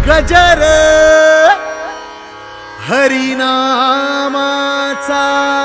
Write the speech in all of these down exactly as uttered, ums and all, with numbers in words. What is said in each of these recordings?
गजर हरिनामाचा।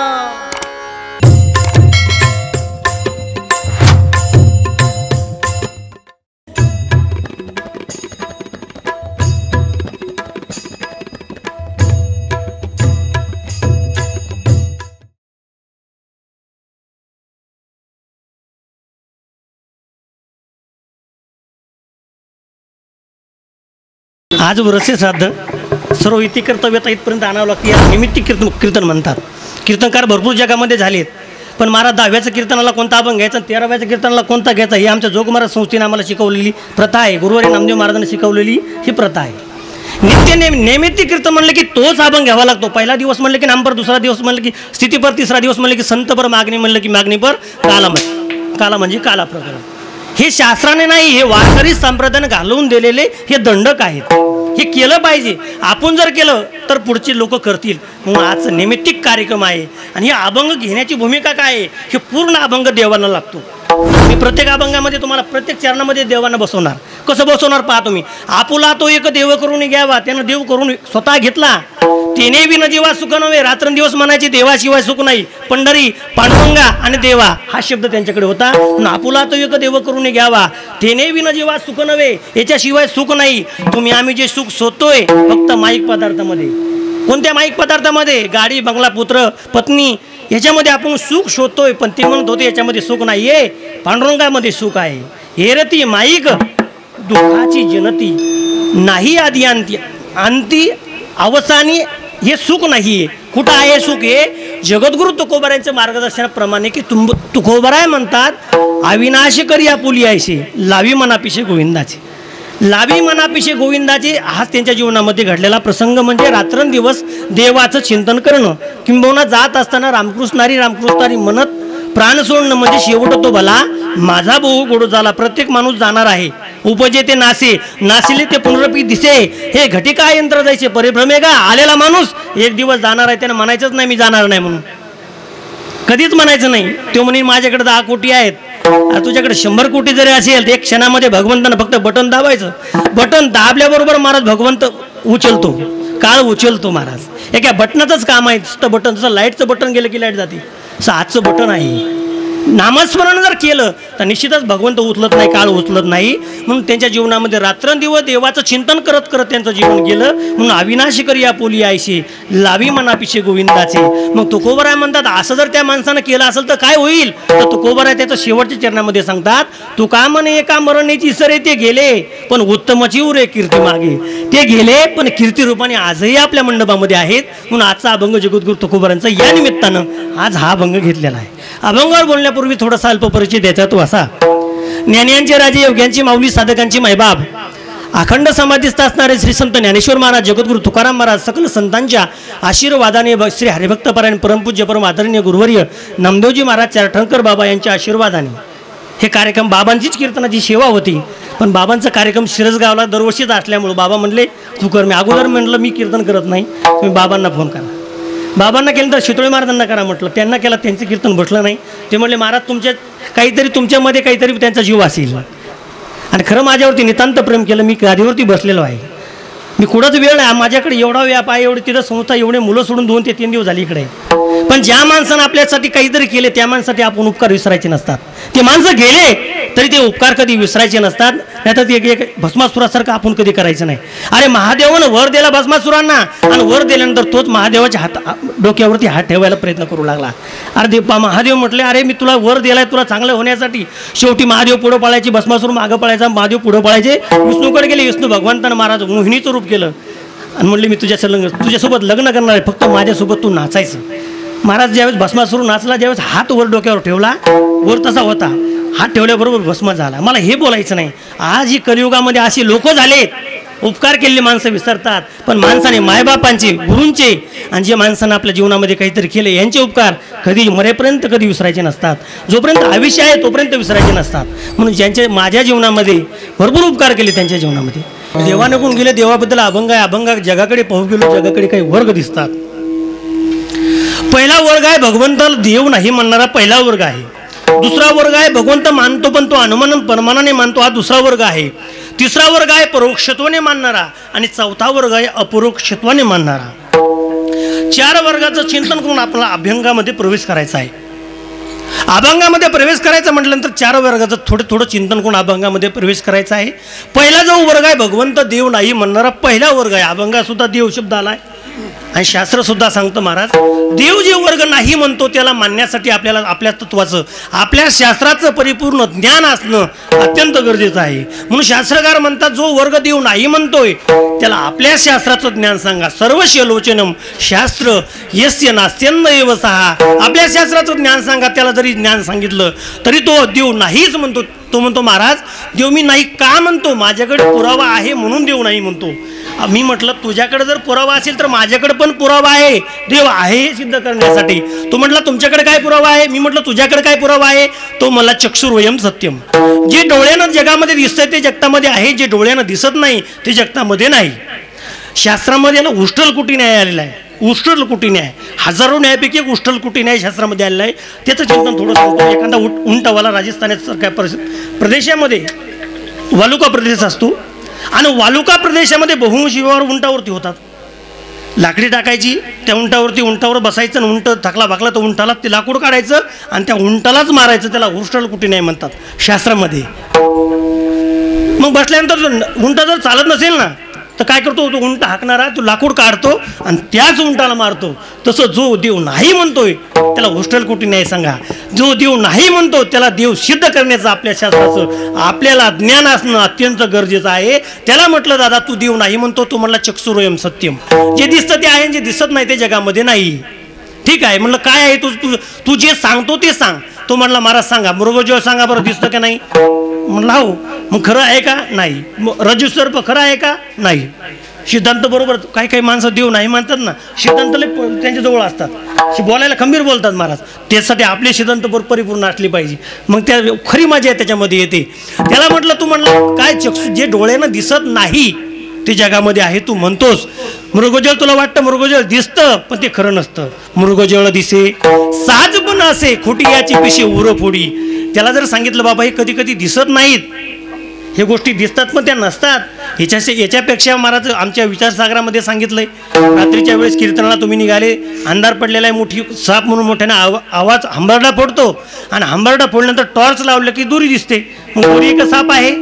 आज वरसे श्राद्ध सर्व इति कर्तव्यता इथपर्यंत आणावं लागते, या निमित्त कीर्तन कीर्तन म्हणतात। कीर्तनकार भरपूर जगामध्ये झालेत, पण महाराज दहाव्याचं कीर्तनाला कोणता अभंग घ्यायचा, तेराव्याच्या कीर्तनाला कोणता घ्यायचा, ही आमच्या जोग महाराज संस्थेने आम्हाला शिकवलेली प्रथा आहे। गुरुवारी नामदेव महाराजांनी शिकवलेली ही प्रथा आहे। नित्य नेम नैमित्तिक कीर्तन म्हणलं की तोच अभंग घ्यावा लागतो। पहिला दिवस म्हणलं की नामपर, दुसरा दिवस म्हणलं की स्थितीपर, तिसरा दिवस म्हणलं की संतपर, मागणी म्हणलं की मागणीपर, काला म्हण काला म्हणजे काला प्रकरण। हे शास्त्राने नाही, हे वारकरी संप्रदायाने घालवून दिलेले हे दंडक आहेत। हे केलं पाहिजे। आपण जर केलं तर पुढचे लोक करतील। म्हणून आज नैमित्तिक कार्यक्रम आहे आणि हे अभंग घेण्याची भूमिका काय आहे, हे पूर्ण अभंग देवांना लागतो। मी प्रत्येक अभंगामध्ये तुम्हाला प्रत्येक चरणामध्ये देवांना बसवणार। कसं बसवणार पहा तुम्ही। आपुला तो एक देव करून घ्यावा, त्यानं देव करून स्वतः घेतला, तेने विन जीवा सुख नव्हे। रात्रंदिवस म्हणायचे देवाशिवाय सुख नाही। पंढरी, पांडुरंगा आणि देवा हा शब्द त्यांच्याकडे होता। म्हणून आपुला तो एक देव करून घ्यावा, तेने विन जीवा सुख नव्हे, याच्याशिवाय सुख नाही। तुम्ही आम्ही जे सुख शोधतोय फक्त माईक पदार्थामध्ये। कोणत्या माईक पदार्थामध्ये? गाडी, बंगला, पुत्र, पत्नी, याच्यामध्ये आपण सुख शोधतोय। पण ते म्हणत होते याच्यामध्ये सुख नाही आहे, पांडुरंगामध्ये सुख आहे। हेरती माईक दुःखाची जनती, नाही आधी अंती अंती अवसानी हे सुख नाही आहे। कुठं आहे सुख? हे जगद्गुरु तुकोबारायांच्या मार्गदर्शनाप्रमाणे की तुम तुकोबाराय म्हणतात अविनाशी करी आपुली आयसे, लावी मनापिशे गोविंदाचे। लावी मनापिशे गोविंदाचे हा त्यांच्या जीवनामध्ये घडलेला प्रसंग म्हणजे रात्रंदिवस देवाचं चिंतन करणं। किंबहुना जात असताना रामकृष्णारी रामकृष्णारी म्हणत प्राण सोडणं म्हणजे शेवट तो भला माझा भाऊ गोड झाला। प्रत्येक माणूस जाणार आहे। उपजे ते नासे, नासिले ते पुनरपी दिसे, हे घटिका यंत्र जायचे परिभ्रमे का। आलेला माणूस एक दिवस जाणार आहे, त्यानं म्हणायचंच नाही मी जाणार नाही म्हणून, कधीच म्हणायचं नाही। तो म्हणे माझ्याकडे दहा कोटी आहेत, तुझ्याकडे शंभर कोटी जरी असेल तर एक क्षणामध्ये भगवंतानं फक्त बटन दाबायचं, बटन दाबल्याबरोबर महाराज भगवंत उचलतो, काळ उचलतो महाराज। एका बटनाचंच काम आहे, नुसतं बटन। जसं लाईटचं बटन गेलं की लाईट जाते, असं आजचं बटन आहे। नामस्मरण जर केलं तर निश्चितच भगवंत उचलत नाही, काळ उचलत नाही। म्हणून त्यांच्या जीवनामध्ये रात्रंदिवस देवाचं चिंतन करत करत त्यांचं जीवन गेलं। म्हणून अविनाशी करी आपुली आयशी, लावी मनापिशे गोविंदाचे। मग तुकोबाराय म्हणतात असं जर त्या माणसानं केलं असेल तर काय होईल? तर तुकोबाराय त्याचं शेवटच्या चरणामध्ये सांगतात, तू का म्हणे एका मरणेची सरे ते गेले, पण उत्तमची उरे कीर्ती मागे। ते गेले पण कीर्ती रूपाने आजही आपल्या मंडपामध्ये आहेत। म्हणून आजचा अभंग जगद्गुरु तुकोबारायांचा या निमित्तानं आज हा अभंग घेतलेला आहे। अभंगावर बोलण्यापूर्वी थोडासा अल्प परिचय द्यायचा तो असा। ज्ञानियांचे राजे, योग्यांची माऊली, साधकांची मायबाप, अखंड समाधीस्थ असणारे श्री संत ज्ञानेश्वर महाराज, जगद्गुरु तुकाराम महाराज, सकल संतांच्या आशीर्वादाने श्री हरिभक्तपरायण परमपूज्य परम आदरणीय गुरुवर्य नामदेवजी महाराज चारठणकर बाबा यांच्या आशीर्वादाने हे कार्यक्रम, बाबांचीच कीर्तनाची सेवा होती। पण बाबांचा कार्यक्रम शिरसगावला दरवर्षीच असल्यामुळे बाबा म्हणले तू कर। मी अगोदर म्हटलं मी कीर्तन करत नाही, तुम्ही बाबांना फोन करा। बाबांना केलं तर शितोळे महाराजांना करा म्हटलं, त्यांना केला, त्यांचं कीर्तन बसलं नाही। ते म्हणले महाराज तुमच्या काहीतरी तुमच्यामध्ये काहीतरी त्यांचा जीव असेल। आणि खरं माझ्यावरती नितांत प्रेम केलं, मी गादीवरती बसलेलो आहे, मी कुठंच वेळ आहे, माझ्याकडे एवढा व्याप आहे, एवढी तिथं संस्था, एवढे मुलं सोडून दोन ते तीन दिवस झाली इकडे। पण ज्या माणसानं आपल्यासाठी काहीतरी केले त्या माणसासाठी आपण उपकार विसरायचे नसतात। ते माणसं गेले तरी ते उपकार कधी विसरायचे नसतात, नाहीतर ते एक भस्मासुरासारखं आपण कधी करायचं नाही। अरे महादेवानं वर दिला भस्मासुरांना आणि वर दिल्यानंतर तोच महादेवाच्या हात डोक्यावरती हात ठेवायला प्रयत्न करू लागला। अरे देव महादेव म्हटले अरे मी तुला वर दिलाय तुला चांगलं होण्यासाठी। शेवटी महादेव पुढं पळायची, भस्मासूर मागं पळायचा, महादेव पुढं पळायचे, विष्णूकडे गेले। विष्णू भगवंतानं महाराज मोहिनीचं रूप केलं आणि म्हणले मी तुझ्या लग्न तुझ्यासोबत लग्न करणार आहे, फक्त माझ्यासोबत तू नाचायचं। महाराज ज्यावेळेस भस्मासूर नाचला, ज्यावेळेस हात वर डोक्यावर ठेवला, वर तसा होता, हात ठेवल्याबरोबर भस्म झाला। मला हे बोलायचं नाही, आज ही कलियुगामध्ये असे लोक झालेत, उपकार केलेले माणसं विसरतात। पण माणसाने मायबापांचे, गुरूंचे आणि जे माणसानं आपल्या जीवनामध्ये काहीतरी केले यांचे उपकार कधी मरेपर्यंत कधी विसरायचे नसतात। जोपर्यंत आयुष्य आहे तोपर्यंत विसरायचे नसतात। म्हणून ज्यांचे माझ्या जीवनामध्ये भरपूर उपकार केले त्यांच्या जीवनामध्ये देवाने कोण गेले, देवाबद्दल अभंग आहे। अभंग जगाकडे पाहू गेलो, जगाकडे काही वर्ग दिसतात। पहिला वर्ग आहे भगवंताला देव नाही म्हणणारा पहिला वर्ग आहे। दुसरा वर्ग आहे भगवंत मानतो पण तो अनुमान परमानाने मानतो, हा दुसरा वर्ग आहे। तिसरा वर्ग आहे परोक्षत्वाने मानणारा आणि चौथा वर्ग आहे अपरोक्षत्वाने मानणारा. चार वर्गाचं चिंतन करून आपल्याला अभ्यंगामध्ये प्रवेश करायचा आहे. अभंगामध्ये प्रवेश करायचं म्हटल्यानंतर चार वर्गाचं थोडं थोडं चिंतन करून अभंगामध्ये प्रवेश करायचा आहे. पहिला जो वर्ग आहे भगवंत देव नाही म्हणणारा पहिला वर्ग आहे. अभंगासुद्धा देव शब्द आला आहे आणि शास्त्रसुद्धा सांगतं महाराज देव जे वर्ग नाही म्हणतो त्याला मानण्यासाठी आपल्याला आपल्या तत्वाचं आपल्या शास्त्राचं परिपूर्ण ज्ञान असणं अत्यंत गरजेचं आहे. म्हणून शास्त्रकार म्हणतात जो वर्ग देव नाही म्हणतोय त्याला आपल्या शास्त्राचं ज्ञान सांगा. सर्वशलोचनम शास्त्र यस्य नास्त्यन्न एव सहा. आपल्या शास्त्राचं ज्ञान सांगा. त्याला जरी ज्ञान सांगितलं तरी तो देव नाहीच म्हणतो. तो म्हणतो महाराज देव मी नाही का म्हणतो, माझ्याकडे पुरावा आहे म्हणून देव नाही म्हणतो. मी म्हटलं तुझ्याकडे जर पुरावा असेल तर माझ्याकडे पण पुरावा आहे देव आहे हे सिद्ध करण्यासाठी. तो म्हटला तुमच्याकडे काय पुरावा आहे. मी म्हटलं तुझ्याकडे काय पुरावा आहे. तो मला चक्षुर्वयम सत्यम. जे डोळ्यानं जगामध्ये दिसतंय ते जगतामध्ये आहे, जे डोळ्यानं दिसत नाही ते जगतामध्ये नाही. शास्त्रामध्ये ना उष्टलकुटी न्याय आलेला आहे. उष्टलकुटी न्याय हजारो न्यायापैकी एक उष्टलकुटी न्याय शास्त्रामध्ये आलेला आहे. त्याचं चिंतन थोडं सांगतो. एखादा उंट उंटवाला राजस्थानासारख्या प्रदेशामध्ये वालुका प्रदेश असतो आणि वालुका प्रदेशामध्ये बहुंश विवाह उंटावरती होतात. लाकडी टाकायची त्या उंटावरती उंटावर बसायचं आणि उंट थकला भाकला तर उंटाला ते लाकूड काढायचं आणि त्या उंटालाच मारायचं. त्याला उष्टलकुटी न्याय म्हणतात शास्त्रामध्ये. मग बसल्यानंतर उंट जर चालत नसेल ना तर काय करतो तो उंट हाकणारा तो लाकूड काढतो आणि त्याच उंटाला मारतो. तसं जो देव नाही म्हणतोय त्याला उष्टलकुटी न्याय सांगा. जो देव नाही म्हणतो त्याला देव सिद्ध करण्याचं आपल्या शास्त्राचं आपल्याला ज्ञान असणं अत्यंत गरजेचं आहे. त्याला म्हटलं दादा तू देव नाही म्हणतो. तू म्हणला चक्षुरोयम सत्यम. जे दिसतं ते आहे, जे दिसत नाही ते जगामध्ये नाही. ठीक आहे म्हणलं काय आहे तू तू तू जे सांगतो ते सांग. तो म्हणला महाराज सांगा मृगजळ सांगा बरं दिसतं का नाही. म्हणला हो. मग खरं आहे का नाही. रज्जू सर्प खरं आहे का नाही. सिद्धांत बरोबर. काही काही माणसं देव नाही म्हणतात ना सिद्धांत त्यांच्या जवळ असतात बोलायला खंबीर बोलतात महाराज. त्यासाठी आपले सिद्धांत बरोबर परिपूर्ण असले पाहिजे. मग त्या खरी मजा आहे त्याच्यामध्ये येते. त्याला म्हटलं तू म्हणलं काय चक्षु जे डोळ्यानं दिसत नाही ते जगामध्ये आहे तू म्हणतोस. मृगजळ तुला वाटतं मृगजळ दिसतं पण ते खरं नसतं. मृगजळ दिसे साज पण असे खोटी याची पिशे उरफोडी. त्याला जर सांगितलं बाबा हे कधी कधी दिसत नाहीत हे गोष्टी दिसतात पण त्या नसतात. ह्याच्याशी याच्यापेक्षा महाराज आमच्या विचारसागरामध्ये सांगितलंय रात्रीच्या वेळेस कीर्तनाला तुम्ही निघाले अंधार पडलेला आहे मोठी साप म्हणून मोठ्याने आवा आवाज हंबरडा फोडतो आणि हंबरडा फोडल्यानंतर टॉर्च लावलं की दोरी दिसते. मग दोरी एक साप आहे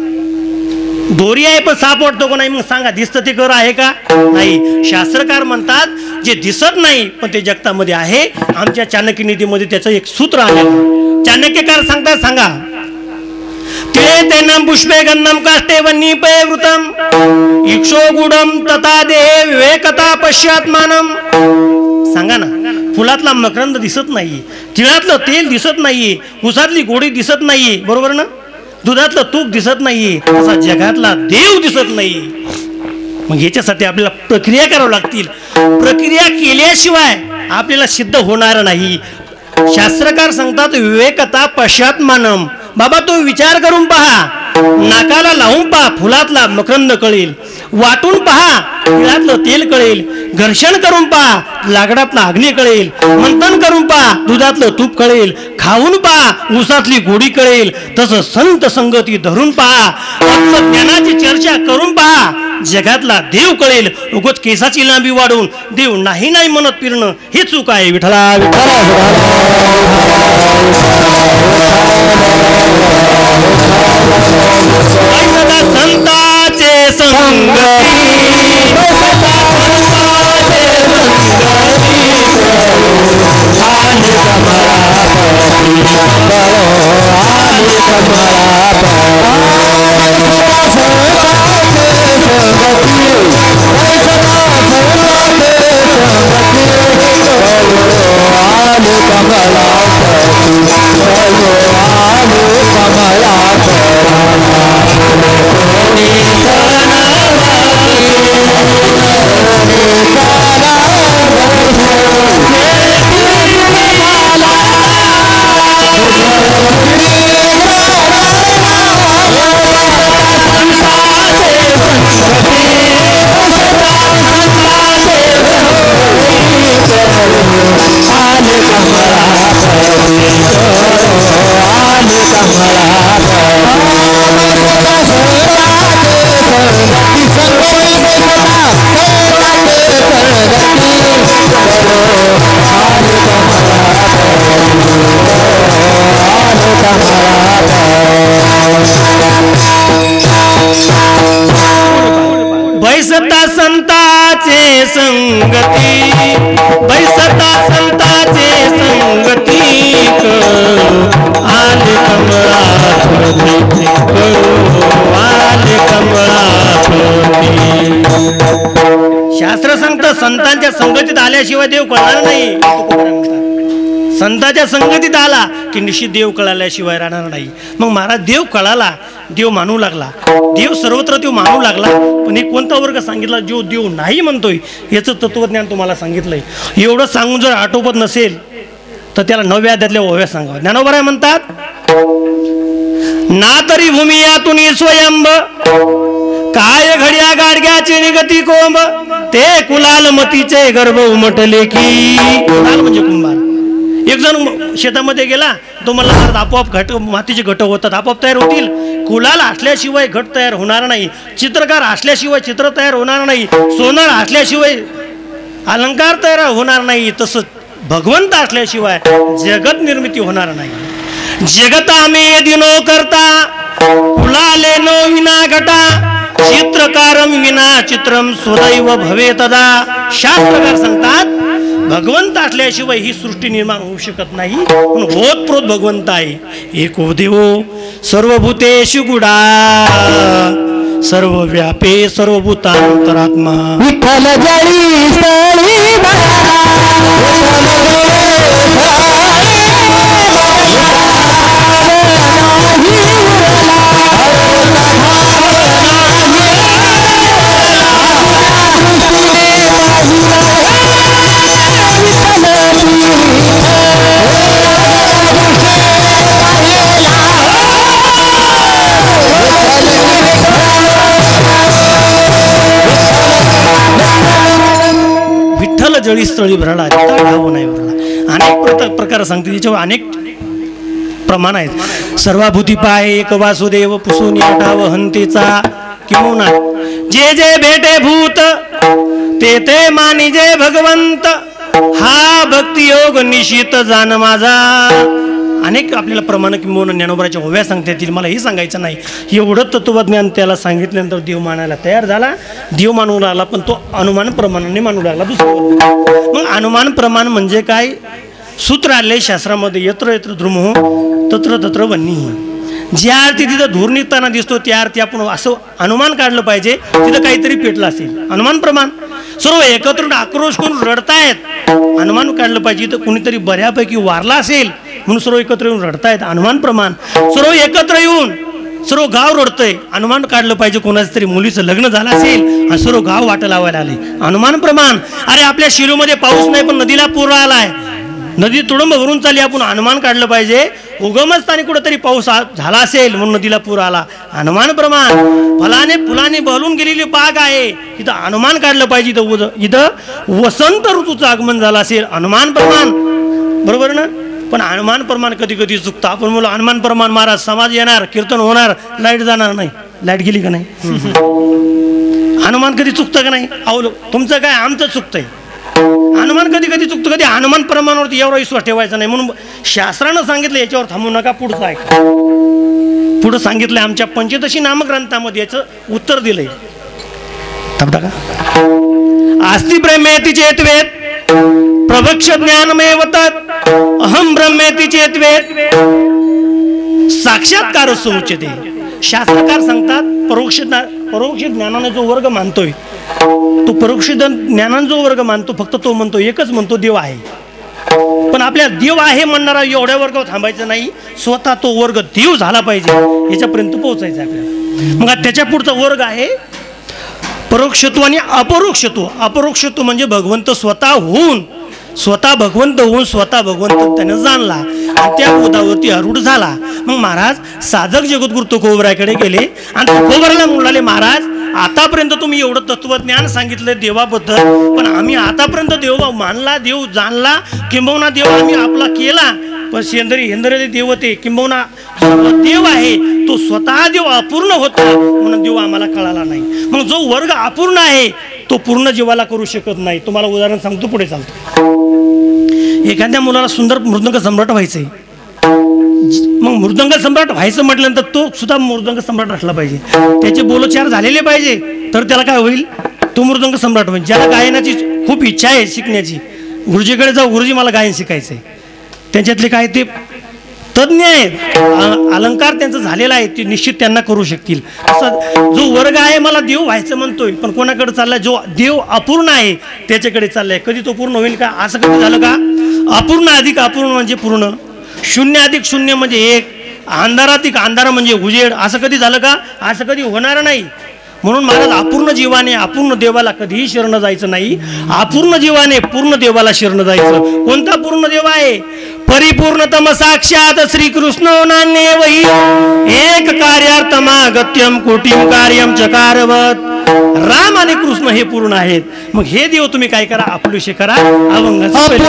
दोरी आहे पण साप वाटतो का नाही. मग सांगा दिसतं ते खरं आहे का नाही. शास्त्रकार म्हणतात जे दिसत नाही पण ते जगतामध्ये आहे. आमच्या चाणक्य नीतीमध्ये त्याचं एक सूत्र आहे. चाणक्यकार सांगतात सांगा तिळे तेनम पुष्पे गंधम काष्टे वन्नीपे वृतम इक्षो गुडम तथा देहे विवेकता पश्चात्मानम. सांगा ना फुलातला मकरंद दिसत नाही, तिळातलं तेल दिसत नाही, उसातली गोडी दिसत नाही बरोबर ना, दुधातलं तूप दिसत नाही, तसा जगातला देव दिसत नाही. मग याच्यासाठी आपल्याला प्रक्रिया करावं लागतील. प्रक्रिया केल्याशिवाय आपल्याला सिद्ध होणार नाही. शास्त्रकार सांगतात विवेकता पश्चात्मानम. बाबा तो विचार करून पहा. नाकाला लावून पहा फुलातला मकरंद कळेल, वाटून पहा तिळातलं तेल कळेल, घर्षण करून पहा लाकडातला अग्नी कळेल, मंथन करून पहा दुधातलं तूप कळेल, खाऊन पहा ऊसातली गोडी कळेल. तसं संत संगती धरून पहा, ज्ञानाची चर्चा करून पहा, जगातला देव कळेल. उगाच केसाची लांबी वाढवून देव नाही नाही म्हणत फिरणं हे चूक आहे. विठ्ठला विठ्ठला संताचे संगती कमला बैसता संताचे संगती, बैसता संताचे संगती, आले कमळापती, आले कमळापती. शास्त्र सांगतं संतांच्या संगतीत आल्याशिवाय देव कळणार नाही. संतांच्या संगतीत आला की निश्चित देव कळाल्याशिवाय राहणार नाही. मग महाराज देव कळाला, देव मानू लागला, देव सर्वत्र देव मानू लागला. पण एक कोणता वर्ग सांगितला जो देव नाही म्हणतोय याचं तत्वज्ञान तुम्हाला सांगितलंय. एवढं सांगून जर आटोपत नसेल तर त्याला नवव्या अध्यायातल्या ओव्या सांगा. ज्ञानोबा म्हणतात, ना तरी भूमी यातून स्वयंभ, काय घड्या गाडग्याची निगती कोंब, ते कुलाल मतीचे गर्भ उमटले की. कुलाल म्हणजे कुंभार. एक जण शेतामध्ये गेला, तो मला आपोआप घट मातीचे घट होतात, आपोआप तयार होतील. कुलाल असल्याशिवाय घट तयार होणार नाही, चित्रकार असल्याशिवाय चित्र तयार होणार नाही, सोनार असल्याशिवाय अलंकार तयार होणार नाही. तसंच भगवंत असल्याशिवाय जगत निर्मिती होणार नाही. जगत आम्ही दिनो करता, कुलाले नो विना घटा, चित्रकारम विना चित्रम स्वदैव भवे तदा. शास्त्रकार सांगतात भगवंत असल्याशिवाय ही सृष्टी निर्माण होऊ शकत नाही. पण होत प्रोत भगवंत आहे. एको देवो सर्वभूतेषु गुडा, सर्वव्यापे सर्वभूतांतरात्मा. विठ्ठल जळी स्थळी जळी स्थळी भरला, ढाबू नाही भरला. अनेक प्रकार सांगते, त्याच्यावर अनेक प्रमाण आहेत. सर्वाभूती पाय एक वासुदेव, पुसून याटाव हंतीचा किंवा जे जे भेटे भूत, ते ते मानी जे भगवंत, हा भक्ती योग निशित जाण माझा. अनेक आपल्याला प्रमाण किंवा ज्ञानोबाच्या ओव्या सांगता येतील. मला हे सांगायचं नाही. एवढं तत्वज्ञान त्याला सांगितल्यानंतर देव मानायला तयार झाला. देव मानू लागला, पण तो अनुमान प्रमाणाने मानू लागला. दुसरं मग अनुमान प्रमाण म्हणजे काय? सूत्र आले शास्त्रामध्ये, यत्र यत्र ध्रुमो तत्र तत्र वन्नी. ज्या अर्थी तिथं धूर निघताना दिसतो त्या अर्थी आपण असं अनुमान काढलं पाहिजे तिथं काहीतरी पेटलं असेल. अनुमान प्रमाण. सर्व एकत्र आक्रोश करून रडतायत, अनुमान काढलं पाहिजे तर कुणीतरी बऱ्यापैकी वारला असेल म्हणून सर्व एकत्र येऊन रडतायत. अनुमान प्रमाण. सर्व एकत्र येऊन सर्व गाव रडतंय, अनुमान काढलं पाहिजे कोणाचं तरी मुलीचं लग्न झालं असेल आणि सर्व गाव वाट लावायला आले. अनुमान प्रमाण. अरे आपल्या शिरूमध्ये पाऊस नाही पण नदीला पूर आलाय, नदी तुडंब भरून चालली, आपण अनुमान काढलं पाहिजे उगमस्थानी कुठंतरी पाऊस झाला असेल म्हणून नदीला पूर आला. अनुमान प्रमाण. फलाने फुलाने बहलून गेलेली बाग आहे, इथं अनुमान काढलं पाहिजे इथं इथं वसंत ऋतूचं आगमन झालं असेल. अनुमान प्रमाण. बरोबर ना? पण अनुमान प्रमाण कधी कधी चुकतं. आपण बोलू अनुमान प्रमाण महाराज समाज येणार, कीर्तन होणार, लाईट जाणार नाही. लाईट गेली का नाही? अनुमान कधी चुकतं का नाही? अहो तुमचं काय आमचं चुकतंय. अनुमान कधी कधी चुकतं. कधी अनुमान प्रमाणावरती एवढा विश्वास ठेवायचा नाही. म्हणून शास्त्रानं सांगितलं याच्यावर थांबू नका, पुढचं ऐका. पुढं सांगितलंय आमच्या पंचदशी नामक ग्रंथामध्ये याचं उत्तर दिलंय. थांबता का? आस्ति ब्रह्मेति चेतवेत प्रवक्ष ज्ञानमय वतात, अहम ब्रह्मेति चेतवेत साक्षात्कार समुच्यते. शास्त्रकार सांगतात परोक्ष परोक्ष ज्ञानाने जो वर्ग मानतोय तो परोक्ष ज्ञानाने जो वर्ग मानतो फक्त तो म्हणतो, एकच म्हणतो देव आहे. पण आपल्या देव आहे म्हणणारा एवढ्या वर्गावर थांबायचं नाही, स्वतः तो वर्ग देव झाला पाहिजे याच्यापर्यंत पोहोचायचं आपल्याला. मग त्याच्या पुढचा वर्ग आहे परोक्षत्व आणि अपरोक्षत्व. अपरोक्षत्व म्हणजे भगवंत स्वतः होऊन, स्वतः भगवंत होऊन स्वतः भगवंत त्यानं जाणला आणि त्या पदावरती आरूढ झाला. मग महाराज साधक जगद्गुरु तुकोबराकडे गेले आणि तुकोबराला म्हणाले, महाराज आतापर्यंत तुम्ही एवढं तत्वज्ञान सांगितलं देवाबद्दल, पण आम्ही आतापर्यंत देव मानला, देव जाणला, किंबहुना देव आम्ही आपला केला, पण शेंदरी हेंदरेले देव ते किंबहुना देव आहे तो स्वतः देव अपूर्ण होता म्हणून देव आम्हाला कळाला नाही. मग जो वर्ग अपूर्ण आहे तो पूर्ण जीवाला करू शकत नाही. तुम्हाला उदाहरण सांगतो, पुढे चालतो. एखाद्या मुलाला सुंदर मृदंग सम्राट व्हायचंय, मग मृदंग सम्राट व्हायचं म्हटल्यानंतर तो सुद्धा मृदंग सम्राट असला पाहिजे, त्याचे बोलचार झालेले पाहिजे, तर त्याला काय होईल? तो मृदंग सम्राट म्हणजे ज्याला गायनाची खूप इच्छा आहे शिकण्याची, गुरुजीकडे जाऊ, गुरुजी मला गायन शिकायचं आहे. त्यांच्यातले काय ते तज्ज्ञ आहेत, अलंकार त्यांचा झालेला आहे, ते निश्चित त्यांना करू शकतील. असं जो वर्ग आहे मला देव व्हायचं म्हणतोय, पण कोणाकडे चाललाय, जो देव अपूर्ण आहे त्याच्याकडे चाललाय. कधी तो पूर्ण होईल का? असं कधी झालं का? अपूर्ण अधिक अपूर्ण म्हणजे पूर्ण, शून्य अधिक शून्य म्हणजे एक, अंधाराधिक अंधार म्हणजे उजेड, असं कधी झालं का? असं कधी होणार नाही. म्हणून महाराज अपूर्ण जीवाने अपूर्ण देवाला कधीही शरण जायचं नाही, अपूर्ण जीवाने पूर्ण देवाला शरण जायचं. कोणता पूर्ण देव आहे? परिपूर्णतम साक्षात श्रीकृष्ण नान्येवही एक कार्यार्थमागत्यम कोटीम कार्यम चकारवत. राम आणि कृष्ण हे पूर्ण आहेत. मग हे देव तुम्ही काय करा? आपलुशे करा. अभंग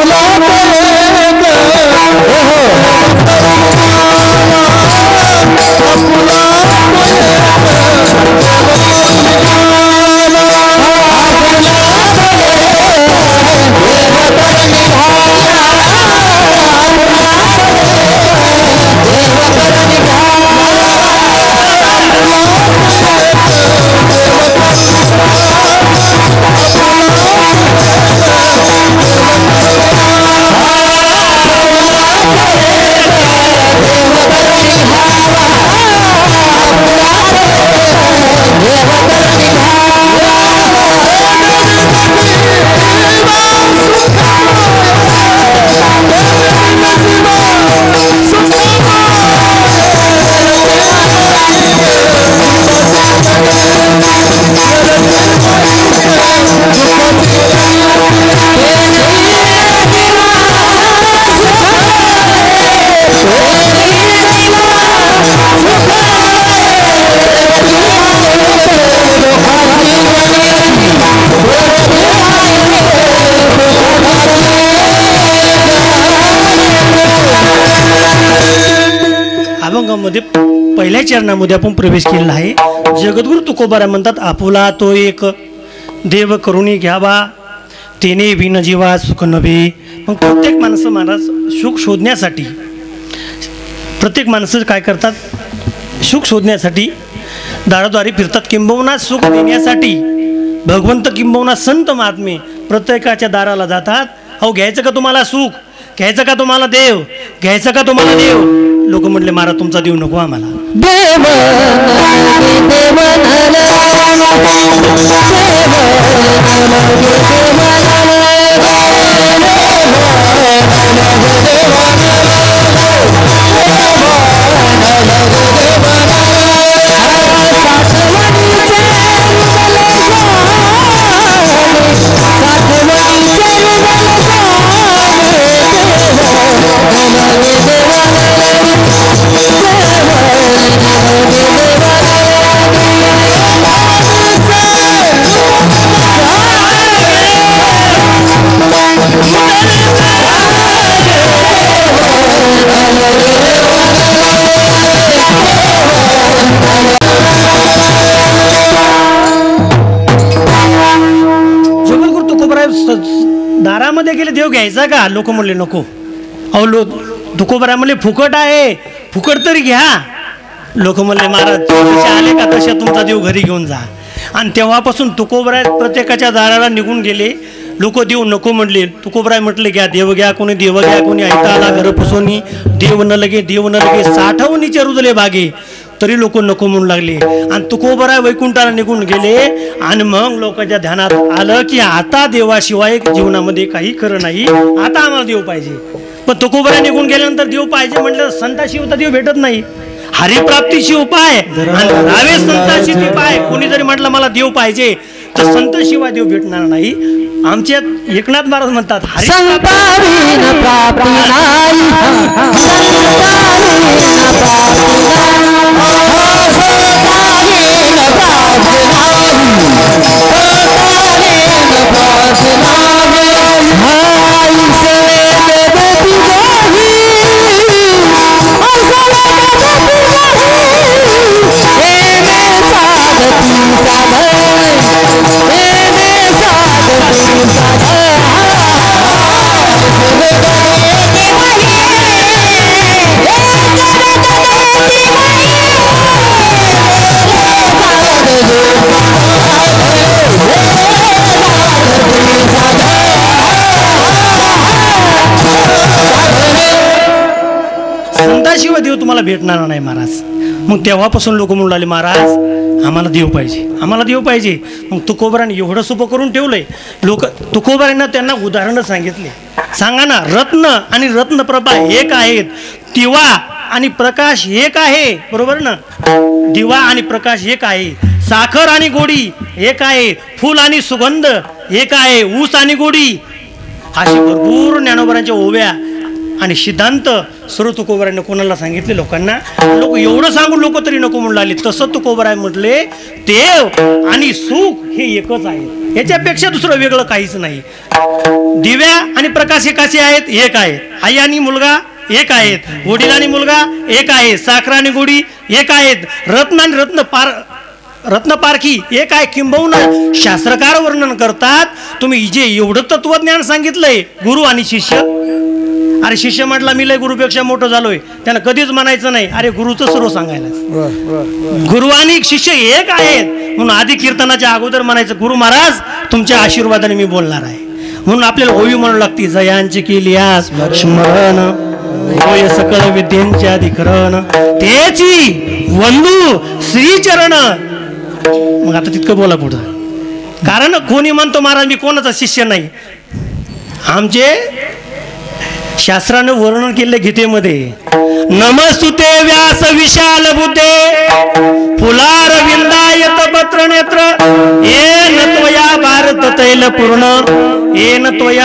अभंगामध्ये पहिल्या चरणामध्ये आपण प्रवेश केलेला आहे. जगद्गुरु तुकोबारा म्हणतात, आपुला तो एक देव करुणी घ्यावा, तेने विन जीवा सुख नव्हे. मग प्रत्येक माणसं महाराज सुख शोधण्यासाठी, प्रत्येक माणसं काय करतात? सुख शोधण्यासाठी दाराद्वारी फिरतात, किंबहुना सुख देण्यासाठी भगवंत किंबहुना संत महात्मे प्रत्येकाच्या दाराला जातात. अहो घ्यायचं का तुम्हाला सुख? घ्यायचं का तुम्हाला देव? घ्यायचं का तुम्हाला देव? लोक म्हटले, महाराज तुमचा देव नको आम्हाला. देव दारामध्ये गेले, देव घ्यायचा का? लोक म्हणले नको. अहो लो तुकोबरा म्हणले फुकट आहे, फुकट तरी घ्या. लोक म्हणले, महाराज जसे आले का तशा तुमचा देव घरी घेऊन जा. आणि तेव्हापासून तुकोबराय प्रत्येकाच्या दाराला निघून गेले. लोक देव नको म्हणले. तुकोबराय म्हटले, घ्या देव घ्या, कोणी देव घ्या, कोणी ऐता आला घर पुसोनी, देव न लगे देव न लगे साठवणीचे रुजले बागे. तरी लोक नको म्हणू लागले. आणि तुकोबराय वैकुंठाला निघून गेले. आणि मग लोकांच्या ध्यानात आलं की आता देवाशिवाय जीवनामध्ये काही खरं नाही, आता आम्हाला देव पाहिजे. पण तुकोबराय निघून गेल्यानंतर देव पाहिजे म्हटलं, संताशिव तर देव भेटत नाही. हरिप्राप्तीशी उपाय रावे संतांशी उपाय. कोणी जरी म्हटलं मला देव पाहिजे तर संत शिवाय देव भेटणार नाही. आमच्या एकनाथ महाराज म्हणतात, संताविन प्राप्ती नाही, संताविन प्राप्ती नाही, संताविन प्राप्ती नाही, संताविन प्राप्ती नाही. हाय से देती जाही, ऐसा देती जाही, एने साधती साधय, एने साधती साधय. तुम्हाला भेटणार नाही महाराज. मग तेव्हापासून लोक म्हणू लागले महाराज आम्हाला देव पाहिजे, आम्हाला देव पाहिजे. मग तुकोबाराने एवढं सोपं करून ठेवलंय. लोक तुकोबारांना त्यांना उदाहरणं सांगितले. सांगा ना, रत्न आणि रत्नप्रभा एक आहेत, दिवा आणि प्रकाश एक आहे, बरोबर ना. दिवा आणि प्रकाश एक आहे, साखर आणि गोडी एक आहे, फूल आणि सुगंध एक आहे, ऊस आणि गोडी. अशी भरपूर ज्ञानोबारांच्या ओव्या आणि सिद्धांत सर्व तुकोबारांनी कोणाला सांगितले लोकांना. लोक एवढं सांगून लोक तरी नको म्हणू लागले. तसं तुकोबाराय म्हटले देव आणि सुख हे एकच आहे, याच्यापेक्षा दुसरं वेगळं काहीच नाही. दिव्या आणि प्रकाश एकाचे आहेत, एक आहे. आई आणि मुलगा एक आहेत, वडील आणि मुलगा एक आहे, साखर आणि गोडी एक आहेत, रत्न आणि रत्न पार रत्नपारखी एक आहे. किंबहुना शास्त्रकार वर्णन करतात तुम्ही जे एवढं तत्वज्ञान सांगितलंय गुरु आणि शिष्य. अरे शिष्य म्हटला मी लय गुरुपेक्षा मोठं झालोय, त्यानं कधीच म्हणायचं नाही अरे गुरुचं सर्व सांगायला. गुरु आणि शिष्य एक आहेत म्हणून आधी कीर्तनाच्या अगोदर म्हणायचं गुरु महाराज तुमच्या आशीर्वादाने मी बोलणार आहे. म्हणून आपल्याला ओवी म्हणू लागते जयांची केलियास स्मरण होय सकळ विद्यांचे अधिकरण तेची वंदू श्रीचरण. मग आता तितकं बोला पुढं. कारण कोणी म्हणतो महाराज मी कोणाचा शिष्य नाही. आमचे शास्त्रानं वर्णन केले गीतेमध्ये नमस्तुते व्यास विशाल बुद्धे फुलार विंदायत पत्र नेत्र येन त्वया भारत तैल पूर्ण येन त्वया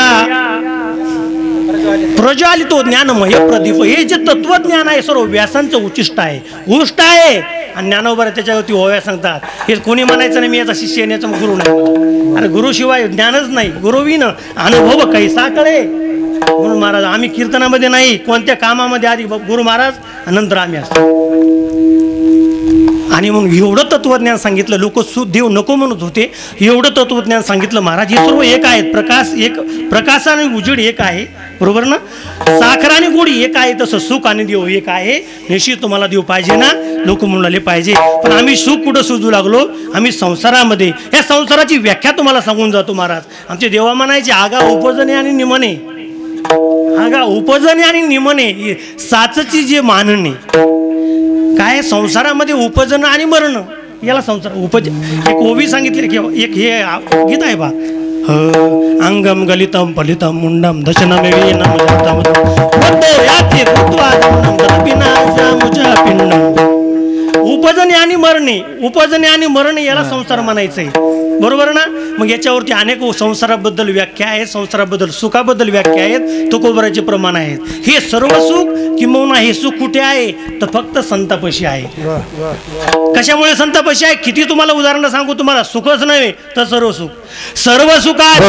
प्रज्वालितो ज्ञानमय प्रदीप. हे जे तत्वज्ञान आहे सर्व व्यासांचं उच्चिष्ट आहे, गोष्ट आहे. आणि ज्ञानोबा त्याच्यावरती ओव्या सांगतात. हे कोणी म्हणायचं नाही मी याचा शिष्य आहे याचा गुरु नाही. अरे गुरुशिवाय ज्ञानच नाही, गुरुविन अनुभव काही साकळे. म्हणून महाराज आम्ही कीर्तनामध्ये नाही कोणत्या कामामध्ये आधी गुरु महाराज नंतर आम्ही असतो. आणि म्हणून एवढं तत्वज्ञान सांगितलं. लोक सु देव नको म्हणत होते, एवढं तत्वज्ञान सांगितलं महाराज. हे सर्व एक आहेत, प्रकाश एक, प्रकाश आणि उजेड एक आहे, बरोबर ना. साखर आणि गोडी एक आहे, तसं सुख आणि देव एक आहे. निश्चित तुम्हाला देव पाहिजे ना, लोक म्हणाले पाहिजे. पण आम्ही सुख कुठं शोधू लागलो, आम्ही संसारामध्ये. या संसाराची व्याख्या तुम्हाला सांगून जातो महाराज. आमचे देवा म्हणायचे आगा उपजने आणि निमने, आगा उपजने आणि निमने साचची जे मानणे काय संसारामध्ये उपजन आणि मरण याला संसार उपज. एक ओवी सांगितली की एक हे गीत आहे बा अंगम गलितम फलितम मुंडम दशनमेवेनम जातम याते ऋत्वादम पिंडम. उपजने आणि मरणे, उपजने आणि मरणे याला संसार म्हणायचंय, बरोबर ना. मग याच्यावरती अनेक संसाराबद्दल व्याख्या आहेत, संसाराबद्दल सुखाबद्दल व्याख्या आहेत, तुकोबाराचे प्रमाण आहेत. हे सर्व सुख किंबहुना हे सुख कुठे आहे तर फक्त संतापाशी आहे. कशामुळे संतापाशी आहे किती तुम्हाला उदाहरणं सांगू. तुम्हाला सुखच नव्हे तर सर्व सुख, सर्व सुखात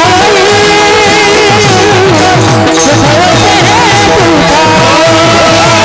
भाई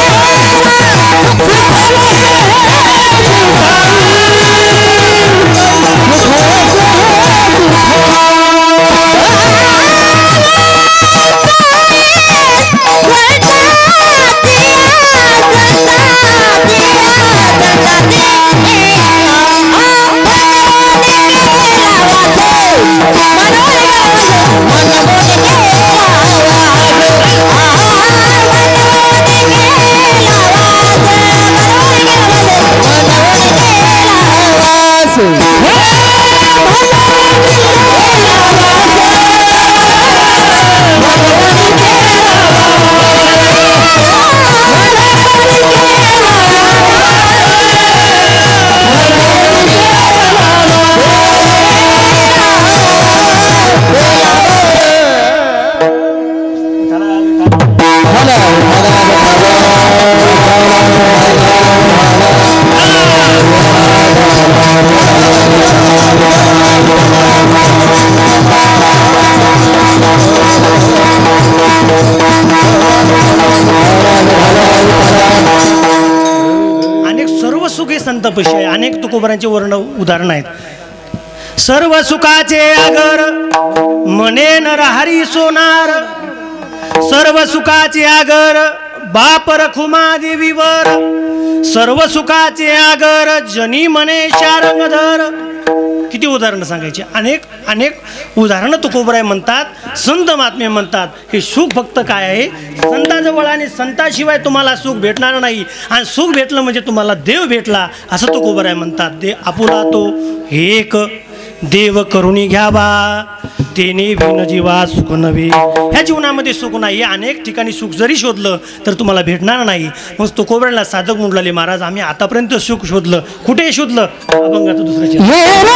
संतपशी आहे. अनेक तुकोबरांचे वर्ण उदाहरण आहेत. सर्व सुखाचे आगर मने नरहरी सोनार, सर्व सुखाचे आगर बाप रखुमा देवीवर, सर्व सुखाचे आगर जनी मने शारंगधर. किती उदाहरणं सांगायची, अनेक अनेक उदाहरणं तुकोबराय म्हणतात, संत महात्मे म्हणतात. हे सुख फक्त काय आहे, संताजवळ आणि संताशिवाय तुम्हाला सुख भेटणार नाही. आणि सुख भेटलं म्हणजे तुम्हाला देव भेटला असं तुकोबराय म्हणतात. दे आपुला तो एक देव करुणी घ्यावा, तेने बिन जीवा सुख नव्हे. ह्या जीवनामध्ये सुख नाही. अनेक ठिकाणी सुख जरी शोधलं तर तुम्हाला भेटणार नाही. मग तुकोबरायला साधक म्हणले, महाराज आम्ही आतापर्यंत सुख शोधलं, कुठे शोधलं? अभंगाचं दुसरं चित्र.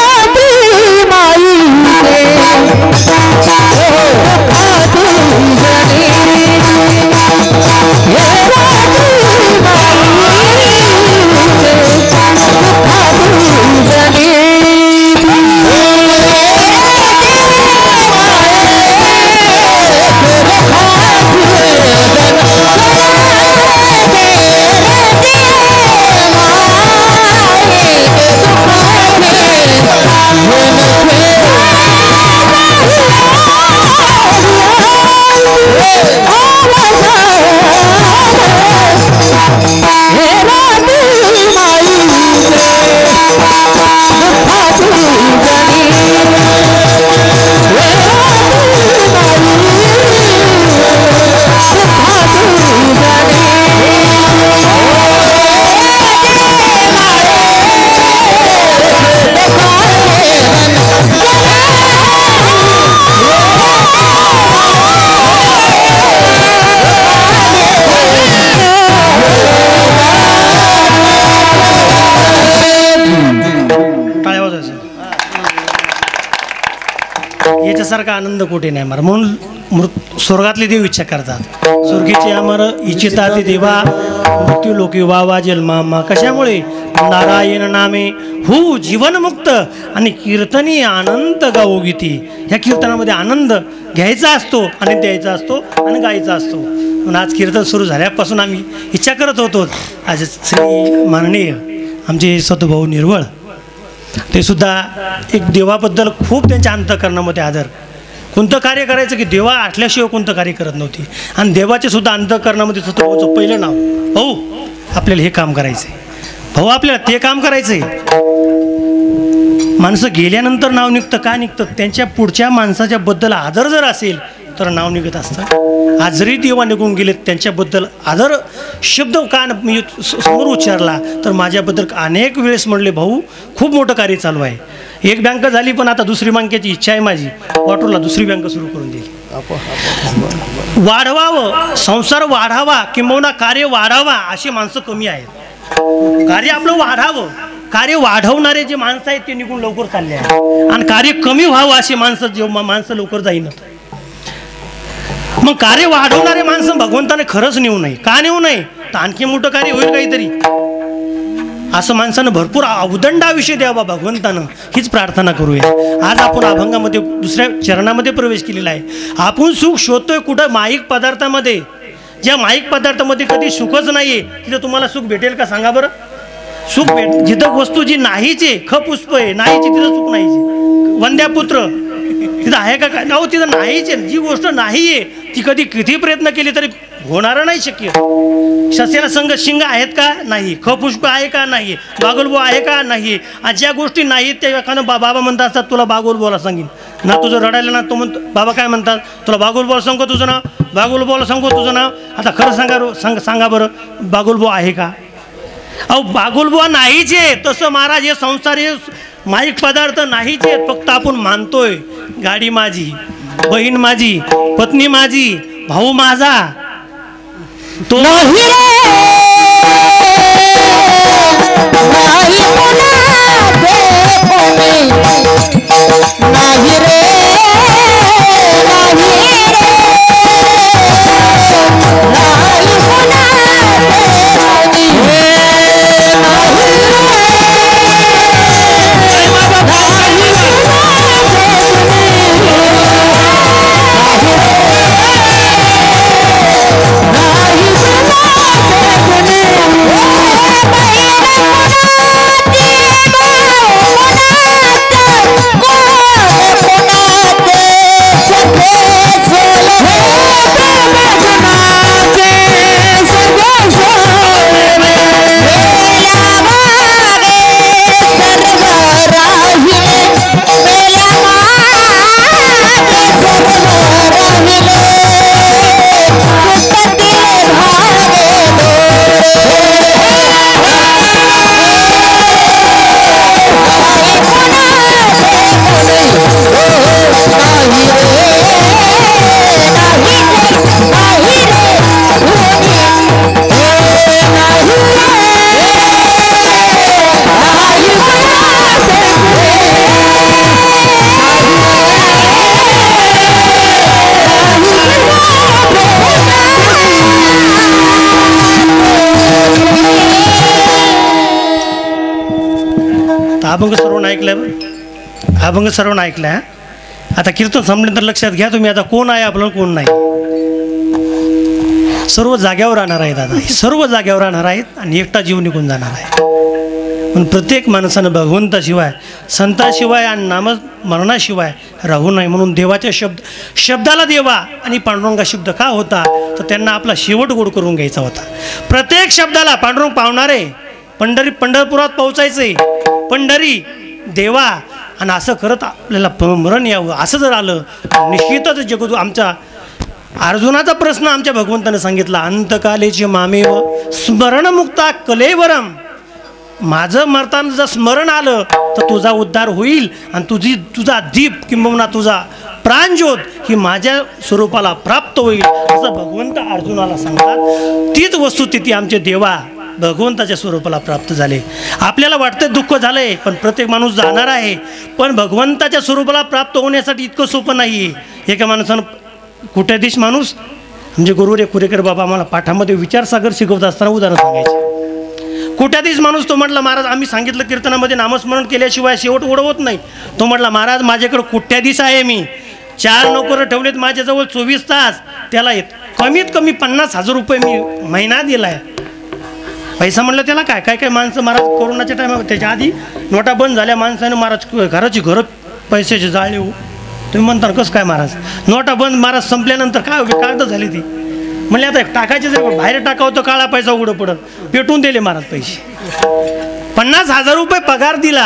याच्यासारखा आनंद कुठे नाही मार. म्हणून मृत स्वर्गातले देव इच्छा करतात, स्वर्गीचे अमर इच्छिता ते देवा, मृत्यू लोकी वावा जन्मा. कशामुळे? नारायण नामे हू जीवनमुक्त आणि कीर्तनी आनंद गाओ गीती. ह्या कीर्तनामध्ये आनंद घ्यायचा असतो आणि द्यायचा असतो आणि गायचा असतो. म्हणून आज कीर्तन सुरू झाल्यापासून आम्ही इच्छा करत होतो. आज श्री माननीय आमचे सतुभाऊ निर्वळ ते सुद्धा एक देवाबद्दल खूप त्यांच्या अंतःकरणामध्ये आदर, कोणतं कार्य करायचं की देवा असल्याशिवाय कोणतं कार्य करत नव्हती. आणि देवाचे सुद्धा अंतःकरणामध्ये सतुभाऊचं पहिलं नाव, भाऊ आपल्याला हे काम करायचं आहे, भाऊ आपल्याला ते काम करायचं आहे. माणसं गेल्यानंतर नाव निघतं, का निघतं? त्यांच्या पुढच्या माणसाच्या बद्दल आदर जर असेल तर नाव निघत असतं. आज जरी देवा निघून गेले त्यांच्याबद्दल आदर शब्द का मी समोर उच्चारला तर माझ्याबद्दल अनेक वेळेस म्हणले, भाऊ खूप मोठं कार्य चालू आहे. एक बँक झाली पण आता दुसरी बँकेची इच्छा आहे माझी, वाटूरला दुसरी बँक सुरू करून दिली. वाढवावं, संसार वाढावा किंबहुना कार्य वाढावा अशी माणसं कमी आहेत. कार्य आपलं वाढावं, कार्य वाढवणारे जे माणसं आहेत ते निघून लवकर चालले आहेत. आणि कार्य कमी व्हावं अशी माणसं जेव्हा माणसं लवकर जाईनच. मग कार्य वाढवणारे माणसं भगवंताने खरंच नेऊ नये. का नेऊ नये? तर आणखी मोठं कार्य होईल काहीतरी, असं माणसानं भरपूर उदंड आयुष्य द्यावा भगवंतानं, हीच प्रार्थना करूया. आज आपण अभंगामध्ये दुसऱ्या चरणामध्ये प्रवेश केलेला आहे. आपण सुख शोधतोय कुठं? माईक पदार्थामध्ये. ज्या माईक पदार्थामध्ये कधी सुखच नाहीये तिथं तुम्हाला सुख भेटेल का? सांगा बरं. सुख भेट जिथं वस्तू जी नाहीच आहे, ख पुष्प आहे, नाहीची तिथं सुख नाहीचे. वंद्यापुत्र तिथं आहे का? काय नाव तिथं नाहीच आहे. जी गोष्ट नाही आहे ती कधी किती प्रयत्न केले तरी होणार नाही शक्य. सस्याला संग शिंग आहेत का? नाही. ख पुष्प आहे का? नाही. बागोलबो आहे का? नाही. आणि ज्या गोष्टी नाहीत त्या एखादं बा बाबा म्हणतात असतात तुला बागोलबोला सांगेन ना, तुझं रडायला ना तो म्हणतो बाबा काय म्हणतात तुला बागोलबोला सांगतो तुझं नाव, बागोलबोला सांगतो तुझं नाव. आता खरं सांगा सांग सांगा बरं बागोलबो आहे का? अहो बागोलबुवा नाहीच आहे. तसं महाराज हे संसार हे माईक पदार्थ नाहीच आहेत. फक्त आपण मानतोय गाडी माझी, बहीण माझी, पत्नी माझी, भाऊ माझा, तो नाही रे, नाही पुन्हा दे नाही रे, नाही रे, नाही पुन्हा अभंग सर्व ऐकलंय बरं, अभंग सर्व ऐकलाय हा. आता कीर्तन संपल्यानंतर लक्षात घ्या तुम्ही, आता कोण आहे आपलं कोण नाही. सर्व जाग्यावर राहणार आहेत दादा, सर्व जाग्यावर राहणार आहेत आणि एकटा जीव निघून जाणार आहे. पण प्रत्येक माणसानं भगवंताशिवाय, संताशिवाय आणि नामस्मरणाशिवाय राहू नये. म्हणून देवाच्या शब्द शब्दाला देवा आणि पांडुरंगा शब्द का होता, तर त्यांना आपला शेवट गोड करून घ्यायचा होता. प्रत्येक शब्दाला पांडुरंग पावणारे, पंढरी पंढरपुरात पोहोचायचे, पंढरी देवा आणि असं करत आपल्याला मरण यावं. असं जर आलं निश्चितच जगत. आमचा अर्जुनाचा प्रश्न आमच्या भगवंतानं सांगितला, अंतकालेचे मामेव स्मरणमुक्ता कलेवरम. माझं मरताना जर स्मरण आलं तर तुझा उद्धार होईल आणि तुझी तुझा दीप किंबहुना तुझा प्राणज्योत ही माझ्या स्वरूपाला प्राप्त होईल असं भगवंत अर्जुनाला सांगतात. तीच वस्तुस्थिती आमचे देवा भगवंताच्या स्वरूपाला प्राप्त झाले. आपल्याला वाटतं दुःख झालंय, पण प्रत्येक माणूस जाणार आहे. पण भगवंताच्या स्वरूपाला प्राप्त होण्यासाठी इतकं सोपं नाही आहे. एका माणसानं कुठ्याधीश माणूस म्हणजे गुरुरे कुरेकर बाबा आम्हाला पाठामध्ये विचारसागर शिकवत असताना उदाहरण सांगायचे. कुठ्याधीश माणूस तो म्हटला, महाराज आम्ही सांगितलं कीर्तनामध्ये नामस्मरण केल्याशिवाय शेवट उडवत नाही. तो म्हटला, महाराज माझ्याकडे कुठ्याधीश आहे, मी चार नोकर ठेवलेत माझ्याजवळ चोवीस तास, त्याला कमीत कमी पन्नास हजार रुपये मी महिना दिलाय. पैसा म्हणलं त्याला काय काय काय माणसं महाराज कोरोनाच्या टायमावर त्याच्या आधी नोटा बंद झाल्या, माणसानं महाराज घराची घरं पैशाचे जाळले हो. तुम्ही म्हणता कसं काय महाराज, नोटा बंद महाराज संपल्यानंतर काय होईल, कागद झाली ती. म्हणले आता टाकायचे जर बाहेर टाकावं तर काळा पैसा उघडं पडत, पेटून दिले महाराज पैसे. पन्नास हजार रुपये पगार दिला.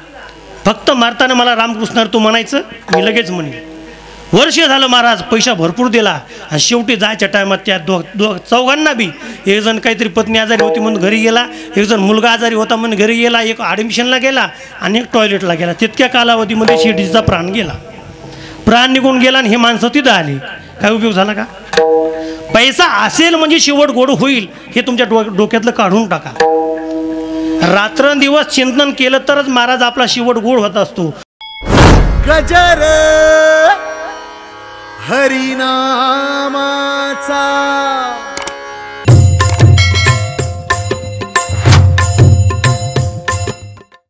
फक्त मारताना मला रामकृष्ण तू म्हणायचं, मी लगेच म्हणेन. वर्ष झालं महाराज पैसा भरपूर दिला आणि शेवटी जायच्या टायमात त्या दो दो चौघांना बी, एक जण काहीतरी पत्नी आजारी होती म्हणून घरी गेला, एक जण मुलगा आजारी होता म्हणून घरी गेला, एक ॲडमिशनला गेला आणि एक टॉयलेटला गेला. तितक्या कालावधीमध्ये शिर्डीचा प्राण गेला. प्राण निघून गेला आणि हे माणसं तिथं आली. काय उपयोग झाला का? पैसा असेल म्हणजे शेवट गोड होईल हे तुमच्या डो डोक्यातलं काढून टाका. रात्रंदिवस चिंतन केलं तरच महाराज आपला शेवट गोड होत असतो. गजर हरिनामाचा